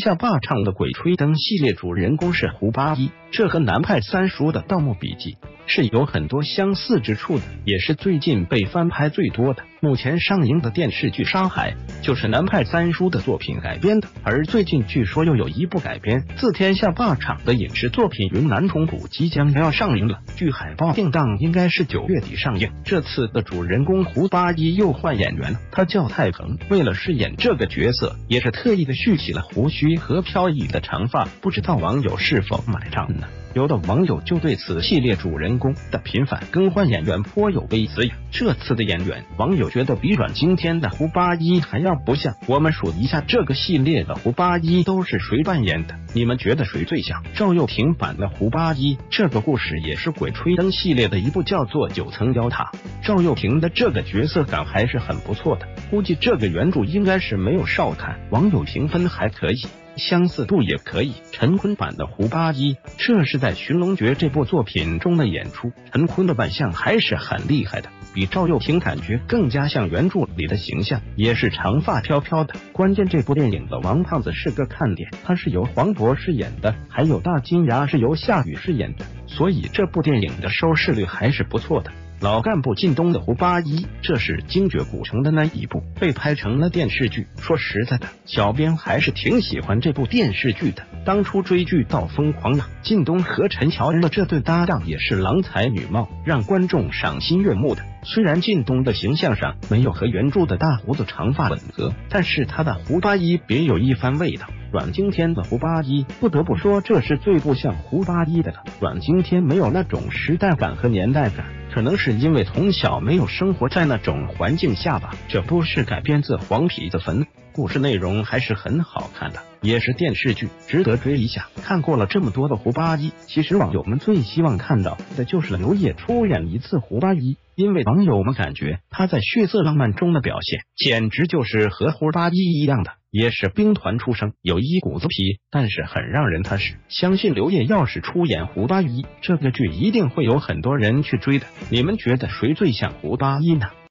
下霸唱的《鬼吹灯》系列主人公是胡八一，这和南派三叔的《盗墓笔记》是有很多相似之处的，也是最近被翻拍最多的。目前上映的电视剧《沙海》就是南派三叔的作品改编的，而最近据说又有一部改编自天下霸唱的影视作品《云南虫谷》即将要上映了，据海报定档应该是9月底上映。这次的主人公胡八一又换演员了，他叫泰恒，为了饰演这个角色，也是特意的蓄起了胡须和飘逸的长发，不知道网友是否买账呢？有的网友就对此系列主人公的频繁更换演员颇有微词呀。这次的演员，网友觉得比阮经天的胡八一还要不像。我们数一下这个系列的胡八一都是谁扮演的？你们觉得谁最像？赵又廷版的胡八一，这个故事也是《鬼吹灯》系列的一部叫做《9层妖塔》。赵又廷的这个角色感还是很不错的，估计这个原著应该是没有少看，网友评分还可以。相似度也可以。陈坤版的胡八一，这是在《寻龙诀》这部作品中的演出，陈坤的扮相还是很厉害的，比赵又廷感觉更加像原著里的形象，也是长发飘飘的。关键这部电影的王胖子是个看点，他是由黄渤饰演的，还有大金牙是由夏雨饰演的，所以这部电影的收视率还是不错的。老干部靳东的胡八一，这是精绝古城的那一部，被拍成了电视剧。说实在的，小编还是挺喜欢这部电视剧的。当初追剧到疯狂了，靳东和陈乔恩的这对搭档也是郎才女貌，让观众赏心悦目的。虽然靳东的形象上没有和原著的大胡子长发吻合，但是他的胡八一别有一番味道。阮经天的胡八一，不得不说这是最不像胡八一的了。阮经天没有那种时代感和年代感，可能是因为从小没有生活在那种环境下吧。这不是改编自黄皮子坟，故事内容还是很好看的，也是电视剧，值得追一下。看过了这么多的胡八一，其实网友们最希望看到的就是刘烨出演一次胡八一，因为网友们感觉他在《血色浪漫》中的表现简直就是和胡八一一样的，也是兵团出身，有一股子痞，但是很让人踏实。相信刘烨要是出演胡八一，这个剧一定会有很多人去追的。你们觉得谁最像胡八一呢？